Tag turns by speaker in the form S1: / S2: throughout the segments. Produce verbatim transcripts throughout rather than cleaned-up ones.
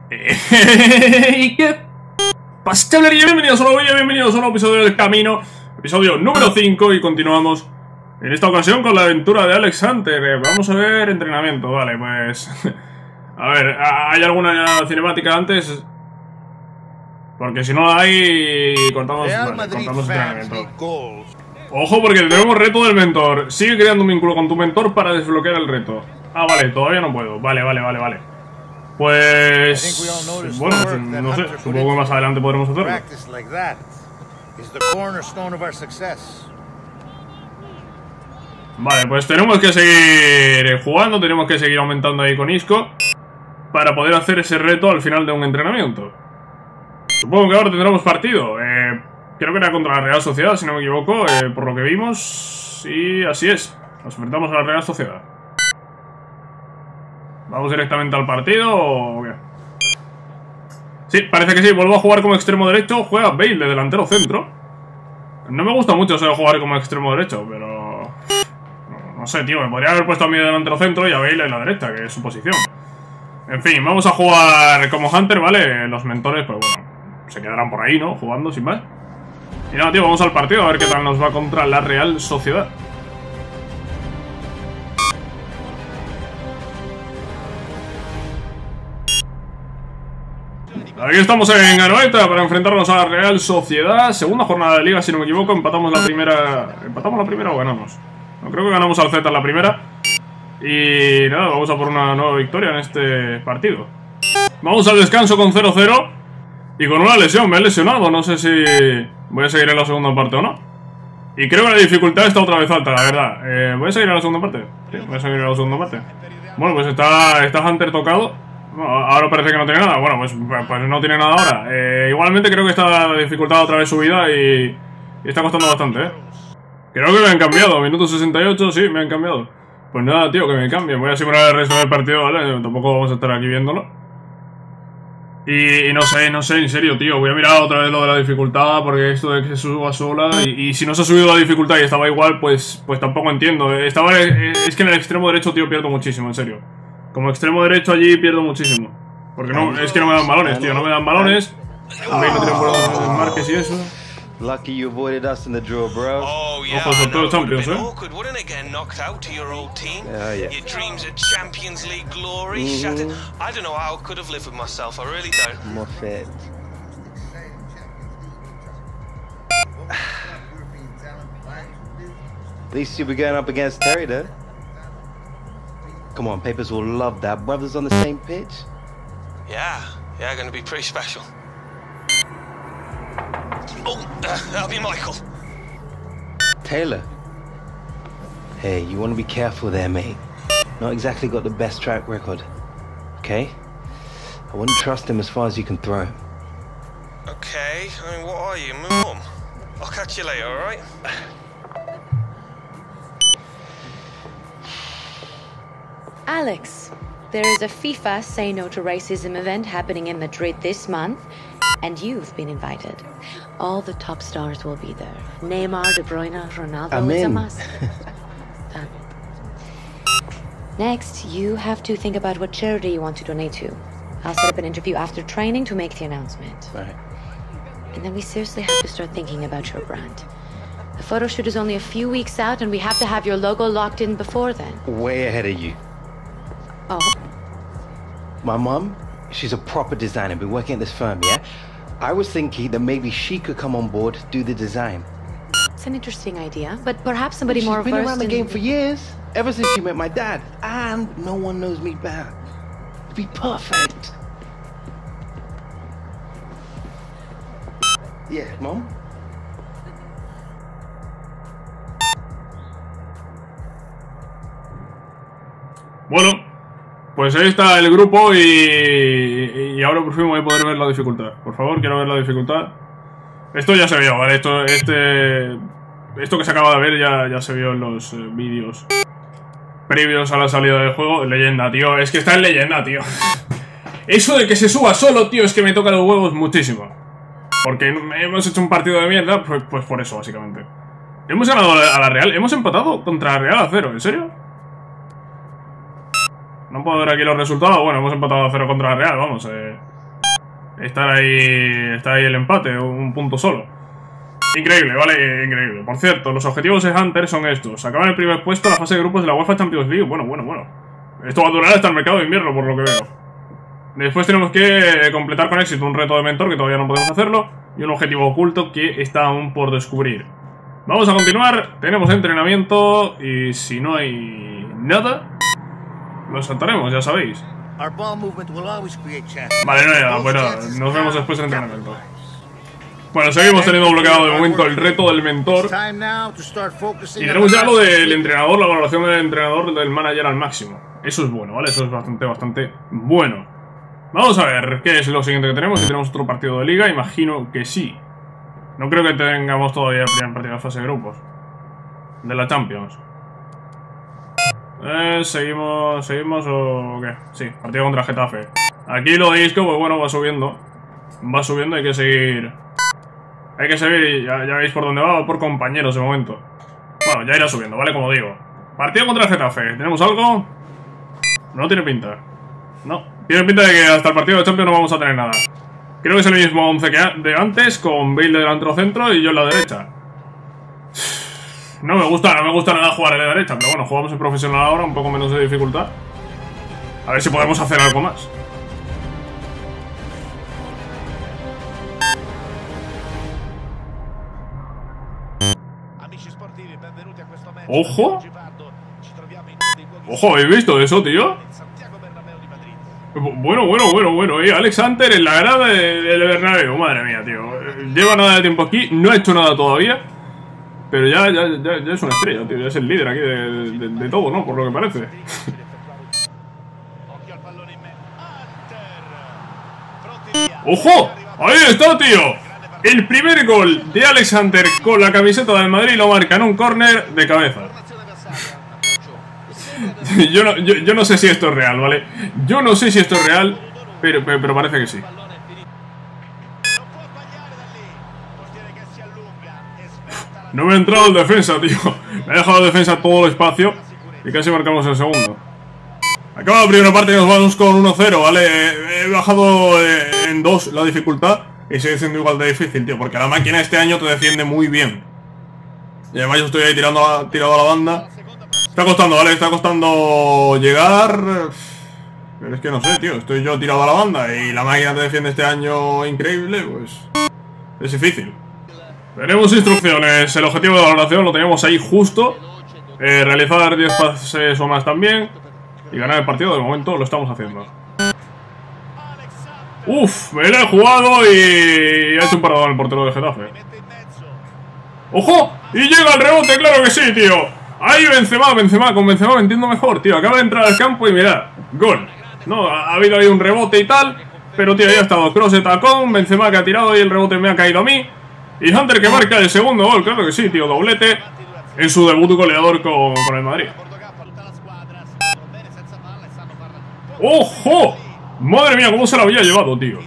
S1: ¿Y qué pasa, chavalería? Bienvenidos a un nuevo vídeo, bienvenidos a un nuevo episodio del Camino, episodio número cinco, y continuamos en esta ocasión con la aventura de Alex Hunter. Eh, vamos a ver entrenamiento, vale, pues... a ver, ¿hay alguna cinemática antes? Porque si no la hay, cortamos, vale, cortamos entrenamiento. Ojo, porque tenemos reto del mentor. Sigue creando un vínculo con tu mentor para desbloquear el reto. Ah, vale, todavía no puedo. Vale, vale, vale, vale. Pues... bueno, no sé, supongo que más adelante podremos hacerlo. Vale, pues tenemos que seguir jugando, tenemos que seguir aumentando ahí con Isco para poder hacer ese reto al final de un entrenamiento. Supongo que ahora tendremos partido. Eh, creo que era contra la Real Sociedad, si no me equivoco, eh, por lo que vimos. Y así es, nos enfrentamos a la Real Sociedad. ¿Vamos directamente al partido o qué? Sí, parece que sí. Vuelvo a jugar como extremo derecho. Juega Bale de delantero centro. No me gusta mucho eso de jugar como extremo derecho, pero... No, no sé, tío. Me podría haber puesto a mí de delantero centro y a Bale en la derecha, que es su posición. En fin, vamos a jugar como Hunter, ¿vale? Los mentores, pues bueno, se quedarán por ahí, ¿no? Jugando sin más. Y nada, tío, vamos al partido a ver qué tal nos va contra la Real Sociedad. Aquí estamos en Anoeta para enfrentarnos a la Real Sociedad. Segunda jornada de liga, si no me equivoco. Empatamos la primera... ¿Empatamos la primera o ganamos? No, creo que ganamos al Z en la primera. Y nada, vamos a por una nueva victoria en este partido. Vamos al descanso con cero cero. Y con una lesión, me he lesionado. No sé si voy a seguir en la segunda parte o no. Y creo que la dificultad está otra vez alta, la verdad. eh, ¿Voy a seguir en la segunda parte? Sí, voy a seguir en la segunda parte. Bueno, pues está, está Hunter tocado. No, ahora parece que no tiene nada. Bueno, pues, pues no tiene nada ahora. Eh, igualmente creo que está la dificultad otra vez subida y, y está costando bastante, ¿eh? Creo que me han cambiado. Minuto sesenta y ocho, sí, me han cambiado. Pues nada, tío, que me cambien. Voy a simular el resto del partido, ¿vale? Tampoco vamos a estar aquí viéndolo. Y, y no sé, no sé, en serio, tío. Voy a mirar otra vez lo de la dificultad, porque esto de que se suba sola... Y, y si no se ha subido la dificultad y estaba igual, pues, pues tampoco entiendo. Estaba, es que en el extremo derecho, tío, pierdo muchísimo, en serio. Como extremo derecho allí pierdo muchísimo. Porque no, es que no me dan balones, tío, no me dan balones. Aunque no tienen buenos marques y eso.
S2: Lucky you avoided us in the draw, bro.
S3: Oh yeah,
S1: Ojo, son todos Champions, eh.
S3: Awkward, wouldn't it, getting knocked out to your old team?
S2: Yeah, yeah.
S3: Your dreams of Champions League glory mm-hmm. shattered. I don't know how I could have lived with myself. I really don't.
S2: Moffat. At least you'll be going up against Terry, though. Come on, Papers will love that. Brothers on the same pitch.
S3: Yeah, yeah, going to be pretty special. Oh, uh, that'll be Michael.
S2: Taylor. Hey, you want to be careful there, mate. Not exactly got the best track record. Okay? I wouldn't trust him as far as you can throw him.
S3: Okay, I mean, what are you, my mum? I'll catch you later, alright?
S4: Alex, there is a FIFA Say No to Racism event happening in Madrid this month, and you've been invited. All the top stars will be there. Neymar, De Bruyne, Ronaldo,
S2: I'm
S4: it's
S2: in.
S4: a must. Done. Next, you have to think about what charity you want to donate to. I'll set up an interview after training to make the announcement.
S2: Right.
S4: And then we seriously have to start thinking about your brand. The photo shoot is only a few weeks out, and we have to have your logo locked in before then.
S2: Way ahead of you.
S4: Oh.
S2: My mum, she's a proper designer, been working at this firm, yeah? I was thinking that maybe she could come on board, do the design.
S4: It's an interesting idea, but perhaps somebody
S2: She's
S4: more
S2: been
S4: versed
S2: around the
S4: in...
S2: game for years, ever since she met my dad. And no one knows me better. It'd be perfect. Yeah, Mom?
S1: Bueno, pues ahí está el grupo y, y ahora por fin voy a poder ver la dificultad. Por favor, quiero ver la dificultad. Esto ya se vio, ¿vale? Esto, este, esto que se acaba de ver ya, ya se vio en los eh, vídeos previos a la salida del juego. Leyenda, tío. Es que está en leyenda, tío. Eso de que se suba solo, tío, es que me toca los huevos muchísimo. Porque hemos hecho un partido de mierda, pues, pues por eso, básicamente. Hemos ganado a la Real. Hemos empatado contra la Real a cero, ¿en serio? No puedo ver aquí los resultados. Bueno, hemos empatado a cero contra la Real, vamos. Eh. estar ahí, estar ahí el empate, un punto solo. Increíble, vale, increíble. Por cierto, los objetivos de Hunter son estos. Acabar en el primer puesto en la fase de grupos de la UEFA Champions League. Bueno, bueno, bueno. Esto va a durar hasta el mercado de invierno, por lo que veo. Después tenemos que completar con éxito un reto de mentor, que todavía no podemos hacerlo, y un objetivo oculto que está aún por descubrir. Vamos a continuar, tenemos entrenamiento, y si no hay nada, lo saltaremos, ya sabéis. Vale, no hay nada, bueno, nos vemos después del entrenamiento. Bueno, seguimos teniendo bloqueado de momento el reto del mentor. Y tenemos ya lo del entrenador, la valoración del entrenador del manager al máximo. Eso es bueno, ¿vale? Eso es bastante, bastante bueno. Vamos a ver qué es lo siguiente que tenemos. Si tenemos otro partido de liga, imagino que sí. No creo que tengamos todavía el primer partido de fase de grupos de la Champions. Eh, ¿Seguimos seguimos o qué? Sí, partido contra Getafe. Aquí lo de Isco, pues bueno, va subiendo. Va subiendo, hay que seguir. Hay que seguir, ya, ya veis por dónde va, va por compañeros de momento. Bueno, ya irá subiendo, ¿vale? Como digo. Partido contra Getafe. ¿Tenemos algo? No tiene pinta. No. Tiene pinta de que hasta el partido de Champions no vamos a tener nada. Creo que es el mismo once que de antes, con Bale de delantero centro y yo en la derecha. No me gusta, no me gusta nada jugar en la derecha, pero bueno, jugamos en profesional ahora, un poco menos de dificultad. A ver si podemos hacer algo más. ¡Ojo! ¡Ojo! ¿Habéis visto eso, tío? Bueno, bueno, bueno, bueno, eh. Alex Hunter en la grada del Bernabéu. Madre mía, tío. Lleva nada de tiempo aquí, no ha hecho nada todavía. Pero ya, ya, ya, ya es una estrella, tío. Ya es el líder aquí de, de, de todo, ¿no? Por lo que parece. ¡Ojo! ¡Ahí está, tío! El primer gol de Alex Hunter con la camiseta del Madrid lo marca en un córner de cabeza. yo, no, yo, yo no sé si esto es real, ¿vale? Yo no sé si esto es real, pero, pero, pero parece que sí. No me ha entrado el defensa, tío. Me ha dejado el defensa todo el espacio y casi marcamos el segundo. Acaba la primera parte y nos vamos con uno cero, ¿vale? He bajado en dos la dificultad y sigue siendo igual de difícil, tío, porque la máquina este año te defiende muy bien. Y además yo estoy ahí tirando a, tirado a la banda. Está costando, ¿vale? Está costando llegar. Pero es que no sé, tío. Estoy yo tirado a la banda y la máquina te defiende este año increíble, pues es difícil. Tenemos instrucciones. El objetivo de la valoración lo teníamos ahí justo. Eh, realizar diez pases o más también. Y ganar el partido, de momento lo estamos haciendo. Uf, me lo he jugado y ha hecho un paradón el portero de Getafe. ¡Ojo! Y llega el rebote, claro que sí, tío. Ahí Benzema, Benzema, con Benzema me entiendo mejor, tío. Acaba de entrar al campo y mirad, gol. No, ha habido ahí un rebote y tal, pero tío, ya ha estado cross de tacón, Benzema que ha tirado y el rebote me ha caído a mí. Y Hunter que marca el segundo gol, claro que sí, tío, doblete en su debut goleador con, con el Madrid. ¡Ojo! Madre mía, cómo se la había llevado, tío.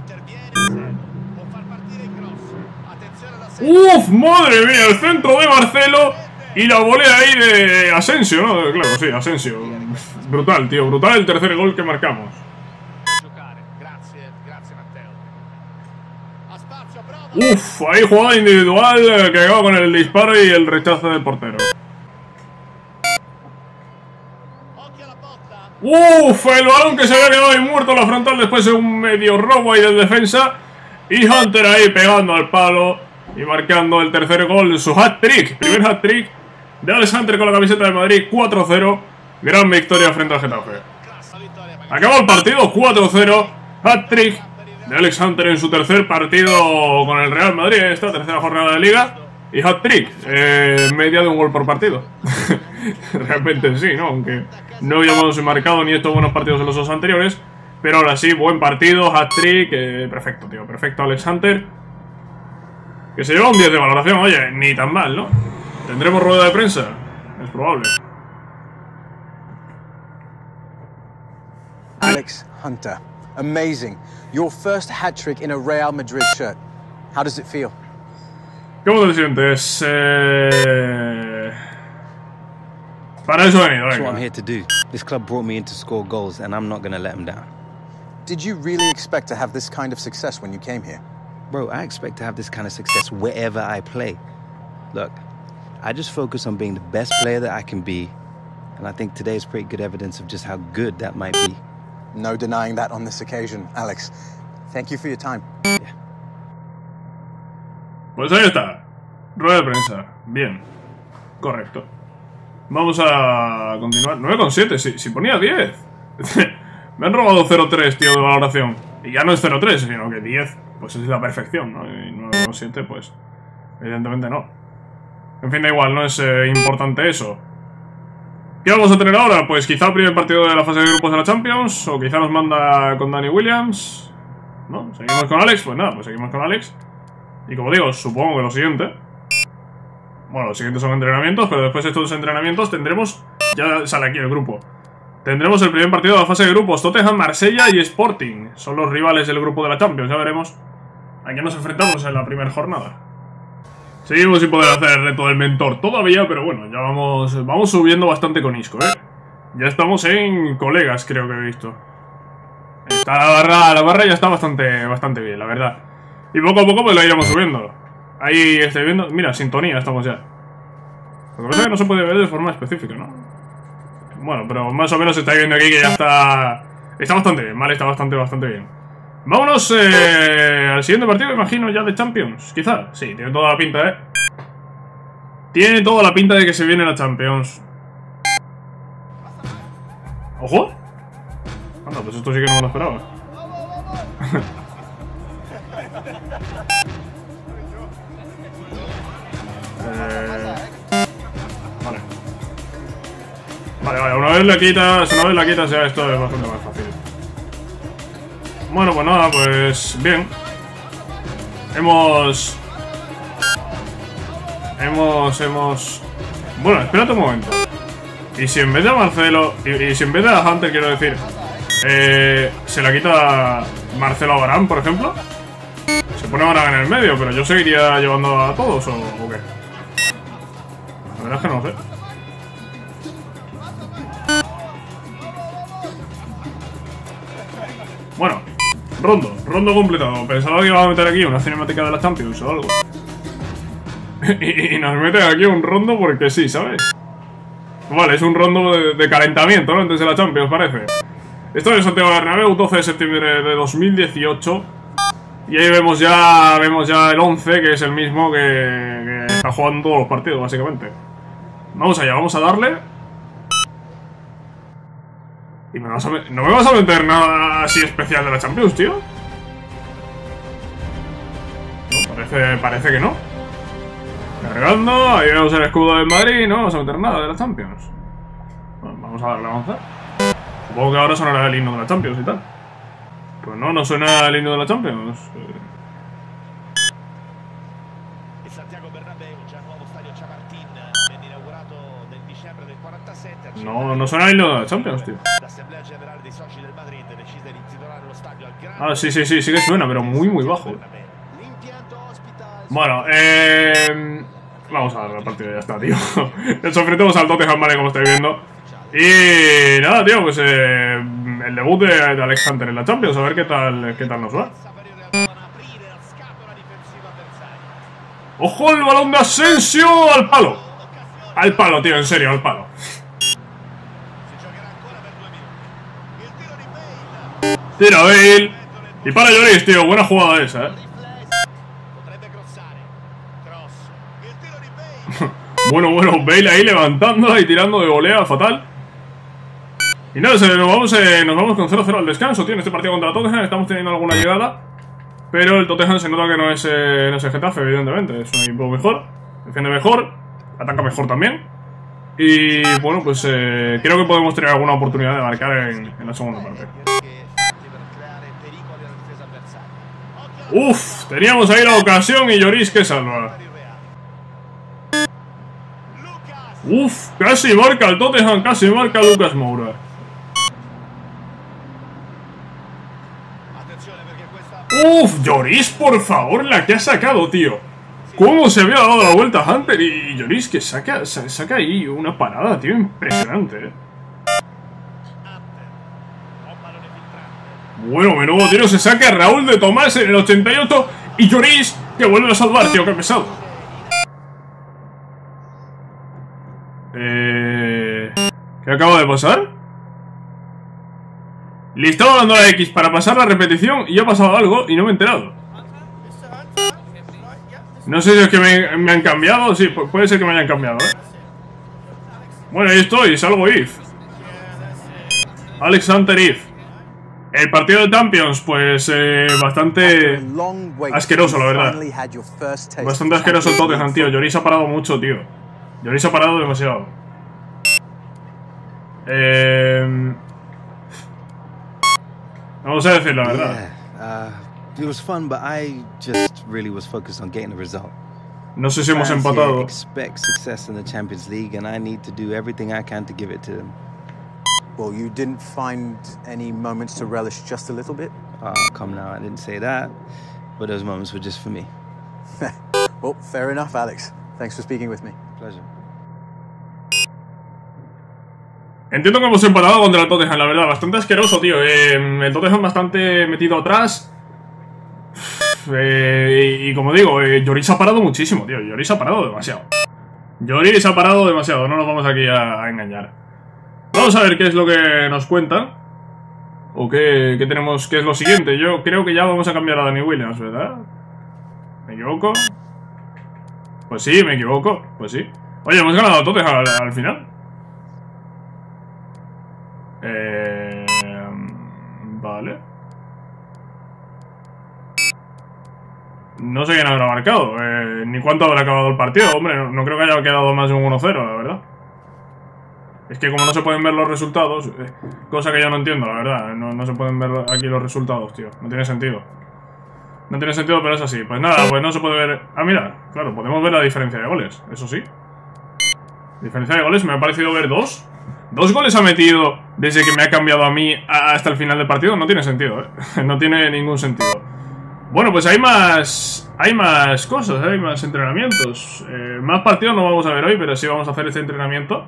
S1: ¡Uf! Madre mía, el centro de Marcelo y la volea ahí de Asensio, ¿no? Claro, sí, Asensio. Brutal, tío, brutal el tercer gol que marcamos. Uf, ahí jugada individual que acaba con el disparo y el rechazo del portero. Uf, el balón que se había quedado ahí muerto en la frontal después de un medio robo ahí del defensa. Y Hunter ahí pegando al palo y marcando el tercer gol, su hat-trick. Primer hat-trick de Alex Hunter con la camiseta del Madrid, cuatro cero. Gran victoria frente al Getafe. Acabó el partido, cuatro cero. Hat-trick de Alex Hunter en su tercer partido con el Real Madrid en esta tercera jornada de Liga. Y hat-trick, eh, media de un gol por partido. Realmente sí, ¿no? Aunque no habíamos marcado ni estos buenos partidos en los dos anteriores. Pero ahora sí, buen partido, hat-trick, eh, perfecto, tío, perfecto Alex Hunter. Que se lleva un diez de valoración, oye, ni tan mal, ¿no? ¿Tendremos rueda de prensa? Es probable.
S5: Alex Hunter, amazing. Your first hat-trick in a Real Madrid shirt. How does it feel?
S1: ¿Cómo te sientes? Eh... Para eso he venido,
S2: That's what I'm
S1: venga.
S2: here to do. This club brought me in to score goals, and I'm not going to let them down.
S5: Did you really expect to have this kind of success when you came here?
S2: Bro, I expect to have this kind of success wherever I play. Look, I just focus on being the best player that I can be, and I think today is pretty good evidence of just how good that might be.
S5: No denying that on this occasion, Alex. Thank you for your time.
S2: Yeah.
S1: Pues ahí está. Rueda de prensa. Bien. Correcto. Vamos a continuar. nueve coma siete, si, si ponía diez. Me han robado cero coma tres, tío, de valoración. Y ya no es cero coma tres, sino que diez, pues es la perfección, ¿no? Y nueve coma siete, pues evidentemente no. En fin, da igual, no es eh, importante eso. ¿Qué vamos a tener ahora? Pues quizá el primer partido de la fase de grupos de la Champions, o quizá nos manda con Danny Williams. ¿No? ¿Seguimos con Alex? Pues nada, pues seguimos con Alex. Y como digo, supongo que lo siguiente... Bueno, los siguientes son entrenamientos, pero después de estos entrenamientos tendremos... Ya sale aquí el grupo. Tendremos el primer partido de la fase de grupos. Tottenham, Marsella y Sporting. Son los rivales del grupo de la Champions, ya veremos a quién nos enfrentamos en la primera jornada. Seguimos sin poder hacer el reto del mentor todavía, pero bueno, ya vamos, vamos subiendo bastante con Isco, ¿eh? Ya estamos en colegas, creo que he visto. Está la barra, la barra ya está bastante, bastante bien, la verdad. Y poco a poco pues lo iremos subiendo. Ahí estoy viendo... Mira, sintonía estamos ya. Lo que pasa es que no se puede ver de forma específica, ¿no? Bueno, pero más o menos estáis viendo aquí que ya está... Está bastante bien, ¿vale? Está bastante, bastante bien. Vámonos eh, al siguiente partido, imagino, ya de Champions. Quizá, sí, tiene toda la pinta, ¿eh? Tiene toda la pinta de que se viene la Champions. ¡Ojo! Anda, pues esto sí que no me lo esperaba. eh... Vale. Vale, vale, una vez la quitas, una vez la quitas ya esto es bastante más fácil. Bueno, pues nada, pues bien. Hemos... Hemos, hemos... Bueno, espérate un momento. Y si en vez de a Marcelo, y, y si en vez de a Hunter, quiero decir, eh, se la quita Marcelo a Varane, por ejemplo, se pone Varane en el medio, pero yo seguiría llevando a todos, ¿o, o qué? La verdad es que no lo sé. Bueno, rondo, rondo completado. Pensaba que iba a meter aquí una cinemática de la Champions o algo. y, y nos meten aquí un rondo porque sí, ¿sabes? Vale, es un rondo de, de calentamiento, ¿no? Antes de la Champions, parece. Esto es Santiago Bernabéu, doce de septiembre de dos mil dieciocho. Y ahí vemos ya vemos ya el once, que es el mismo que, que está jugando todos los partidos, básicamente. Vamos allá, vamos a darle. ¿Y me vas a no me vas a meter nada así especial de la Champions, tío? No, parece, parece que no. Cargando, ahí vemos el escudo del Madrid, no vamos a meter nada de la Champions. Bueno, vamos a darle a avanzar. Supongo que ahora sonará el himno de la Champions y tal. Pues no, no suena el himno de la Champions. No, no suena el himno de la Champions, tío. Ah, sí, sí, sí, sí que suena, pero muy, muy bajo. Bueno, eh... vamos a dar la partida, ya está, tío. Nos enfrentamos al Tottenham, vale, como estáis viendo. Y nada, tío, pues eh, el debut de, de Alex Hunter en la Champions, a ver qué tal, qué tal nos va. ¡Ojo el balón de Asensio! ¡Al palo! Al palo, tío, en serio, al palo. Tira Bale. Y para Lloris, tío, buena jugada esa, eh. Bueno, bueno, Bale ahí levantándola y tirando de volea, fatal. Y nada, nos vamos, eh, nos vamos con cero cero al descanso, tío. En este partido contra Tottenham estamos teniendo alguna llegada, pero el Tottenham se nota que no es, eh, no es el Getafe, evidentemente. Es un equipo mejor, defiende mejor, ataca mejor también. Y bueno, pues eh, creo que podemos tener alguna oportunidad de marcar en, en la segunda parte. Uf, teníamos ahí la ocasión y Lloris que salva. Uf, casi marca el Tottenham, casi marca Lucas Moura. Uf, Lloris, por favor, la que ha sacado, tío. ¿Cómo se había dado la vuelta a Hunter? Y Lloris que saca, saca ahí una parada, tío, impresionante, eh. Bueno, menudo tiro se saca Raúl de Tomás en el ochenta y ocho. Y Lloris que vuelve a salvar, tío, qué pesado. Eh... ¿Qué acaba de pasar? Le estaba dando la X para pasar la repetición y ha pasado algo y no me he enterado. No sé si es que me, me han cambiado. Sí, puede ser que me hayan cambiado, ¿eh? Bueno, ahí estoy, salgo If. Alex Hunter If. El partido de Champions, pues eh, bastante asqueroso, la verdad. Bastante asqueroso el Tottenham, tío. Lloris ha parado mucho, tío. Lloris ha parado demasiado. Eh... Vamos a decir la verdad.
S2: Yeah, uh, it was fun, but I just really was focused on getting the result.
S1: No sé si hemos empatado.
S2: Expect success in the Champions League, and I need to do everything I can to give it to them.
S5: Well, you didn't find any moments to relish just a little bit?
S2: Oh, come now, I didn't say that. But those moments were just for me.
S5: Well, fair enough, Alex. Thanks for speaking with me.
S2: Pleasure.
S1: Entiendo que hemos empatado contra el Tottenham, la verdad. Bastante asqueroso, tío. Eh, el Tottenham bastante metido atrás. Eh, y, y como digo, eh, Lloris ha parado muchísimo, tío. Lloris ha parado demasiado. Lloris ha parado demasiado. No nos vamos aquí a, a engañar. Vamos a ver qué es lo que nos cuentan. O qué, qué tenemos, qué es lo siguiente. Yo creo que ya vamos a cambiar a Danny Williams, ¿verdad? ¿Me equivoco? Pues sí, me equivoco. Pues sí. Oye, hemos ganado a Tottenham al, al final. Eh, vale. No sé quién habrá marcado, eh, ni cuánto habrá acabado el partido. Hombre, no, no creo que haya quedado más de un uno cero, la verdad. Es que como no se pueden ver los resultados, eh, cosa que yo no entiendo, la verdad. No, no se pueden ver aquí los resultados, tío. No tiene sentido. No tiene sentido, pero es así. Pues nada, pues no se puede ver... Ah, mira, claro, podemos ver la diferencia de goles, eso sí. Diferencia de goles, me ha parecido ver dos. Dos goles ha metido desde que me ha cambiado a mí hasta el final del partido. No tiene sentido, ¿eh? No tiene ningún sentido. Bueno, pues hay más... Hay más cosas, ¿eh? Hay más entrenamientos. Eh, más partidos no vamos a ver hoy, pero sí vamos a hacer este entrenamiento.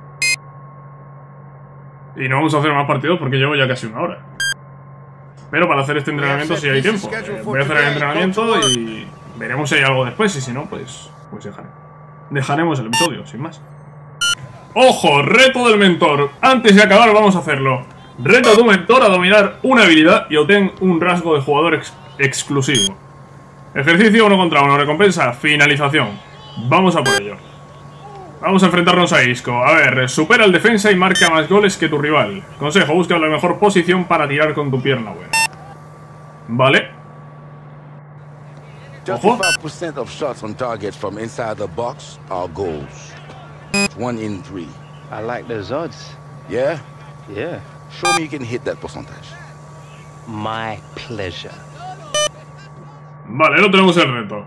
S1: Y no vamos a hacer más partidos porque llevo ya casi una hora. Pero para hacer este entrenamiento sí hay tiempo. Eh, voy a hacer el entrenamiento y veremos si hay algo después. Y si no, pues, pues dejaré. dejaremos el episodio, sin más. ¡Ojo! Reto del mentor. Antes de acabar vamos a hacerlo. Reto a tu mentor a dominar una habilidad y obtén un rasgo de jugador ex exclusivo. Ejercicio uno contra uno. Recompensa finalización. Vamos a por ello. Vamos a enfrentarnos a Isco. A ver, supera el defensa y marca más goles que tu rival. Consejo, busca la mejor posición para tirar con tu pierna buena. Vale. Ojo.
S6: twenty-five percent of shots on target from inside the box are goals. One in three.
S2: I like those odds.
S6: Yeah?
S2: Yeah.
S6: Show me you can hit that percentage.
S2: My pleasure.
S1: Vale, no tenemos el reto.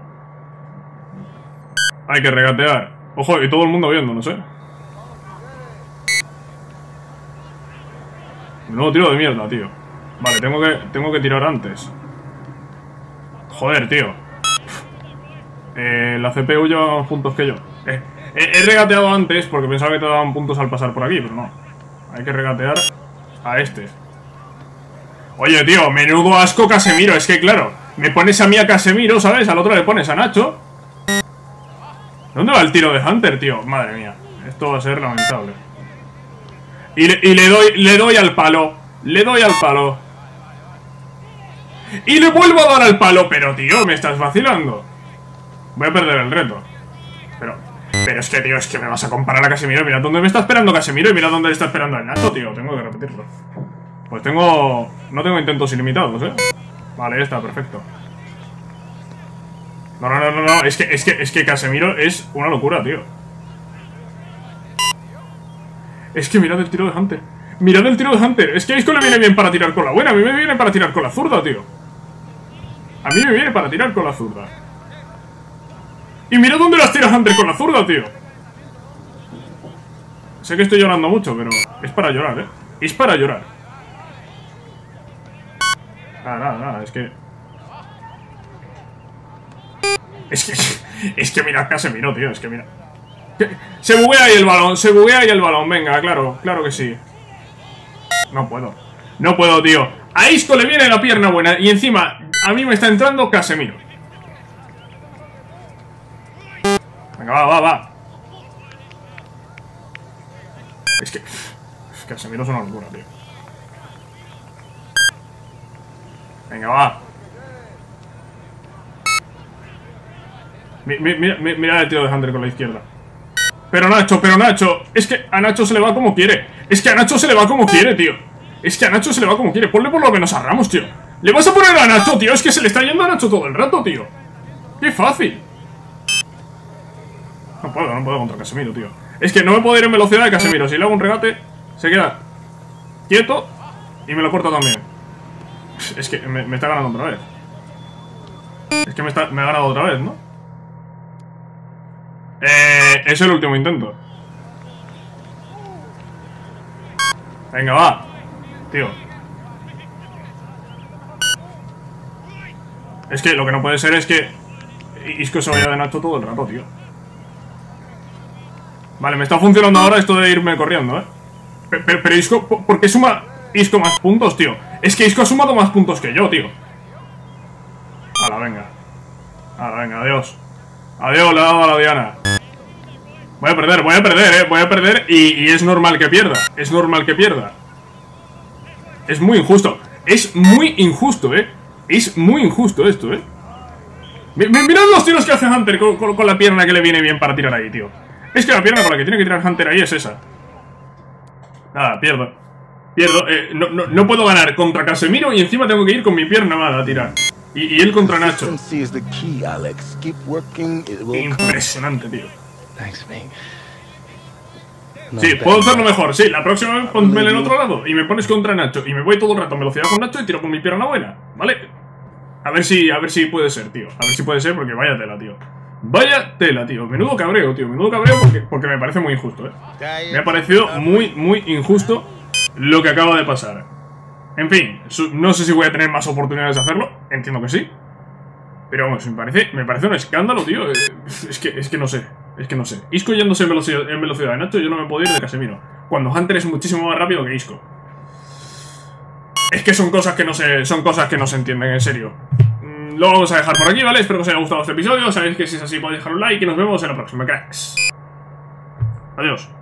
S1: Hay que regatear. Ojo, y todo el mundo viendo, no sé. Nuevo tiro de mierda, tío. Vale, tengo que, tengo que tirar antes. Joder, tío. Eh, la C P U lleva más puntos que yo. Eh, he, he regateado antes porque pensaba que te daban puntos al pasar por aquí, pero no. Hay que regatear a este. Oye, tío, menudo asco Casemiro. Es que, claro, me pones a mí a Casemiro, ¿sabes? Al otro le pones a Nacho. ¿Dónde va el tiro de Hunter, tío? Madre mía, esto va a ser lamentable. Y le, y le doy, le doy al palo. Le doy al palo. Y le vuelvo a dar al palo. Pero, tío, me estás vacilando. Voy a perder el reto. Pero, pero es que, tío, es que me vas a comparar a Casemiro. Mira dónde me está esperando Casemiro y mira dónde le está esperando el Nacho, tío. Tengo que repetirlo. Pues tengo... No tengo intentos ilimitados, ¿eh? Vale, está, perfecto. No, no, no, no, no. Es que, es que, es que Casemiro es una locura, tío. Es que mirad el tiro de Hunter. Mirad el tiro de Hunter. Es que a Isco le viene bien para tirar con la buena. A mí me viene para tirar con la zurda, tío. A mí me viene para tirar con la zurda. Y mirad dónde las tira Hunter con la zurda, tío. Sé que estoy llorando mucho, pero es para llorar, ¿eh? Es para llorar. Nada, nada, nada. Es que... Es que, es que mirad Casemiro, tío, es que mira. Se buguea ahí el balón, se buguea ahí el balón, venga, claro, claro que sí. No puedo, no puedo, tío. A Isco le viene la pierna buena y encima a mí me está entrando Casemiro. Venga, va, va, va. Es que... Casemiro es una locura, tío. Venga, va. Mira, mira, mira el tiro de Hunter con la izquierda. Pero Nacho, pero Nacho. Es que a Nacho se le va como quiere. Es que a Nacho se le va como quiere, tío. Es que a Nacho se le va como quiere. Ponle por lo menos a Ramos, tío. Le vas a poner a Nacho, tío. Es que se le está yendo a Nacho todo el rato, tío. Qué fácil. No puedo, no puedo contra Casemiro, tío. Es que no me puedo ir en velocidad de Casemiro. Si le hago un regate, se queda quieto y me lo corta también. Es que me, me está ganando otra vez. Es que me, está, me ha ganado otra vez, ¿no? Eh, es el último intento. Venga, va. Tío. Es que lo que no puede ser es que Isco se vaya de Nacho todo el rato, tío. Vale, me está funcionando ahora esto de irme corriendo, ¿eh? Pero, pero, pero Isco, ¿por qué suma Isco más puntos, tío? Es que Isco ha sumado más puntos que yo, tío. Hala, venga. Hala, venga, adiós. Adiós, le he dado a la diana. Voy a perder, voy a perder, eh. Voy a perder y, y es normal que pierda. Es normal que pierda. Es muy injusto. Es muy injusto, eh. Es muy injusto esto, eh. Mirad los tiros que hace Hunter con, con, con la pierna que le viene bien para tirar ahí, tío. Es que la pierna con la que tiene que tirar Hunter ahí es esa. Nada, pierdo. Pierdo. Eh, no, no, no puedo ganar contra Casemiro y encima tengo que ir con mi pierna mala a tirar. Y, y él contra Nacho. Impresionante, tío. Sí, puedo hacerlo mejor. Sí, la próxima vez ponme en otro lado y me pones contra Nacho y me voy todo el rato en velocidad con Nacho y tiro con mi pierna buena, ¿vale? A ver si, a ver si puede ser, tío. A ver si puede ser porque vaya tela, tío. Vaya tela, tío. Menudo cabreo, tío. Menudo cabreo porque, porque me parece muy injusto, ¿eh? Me ha parecido muy, muy injusto lo que acaba de pasar. En fin, no sé si voy a tener más oportunidades de hacerlo. Entiendo que sí. Pero vamos, me parece, me parece un escándalo, tío. Es que, es que no sé. Es que no sé. Isco yéndose en velocidad, en velocidad de Nacho, yo no me puedo ir de Casemiro. Cuando Hunter es muchísimo más rápido que Isco. Es que son cosas que no se, son cosas que no se entienden, en serio. Lo vamos a dejar por aquí, ¿vale? Espero que os haya gustado este episodio. Sabéis que si es así podéis dejar un like y nos vemos en la próxima, cracks. Adiós.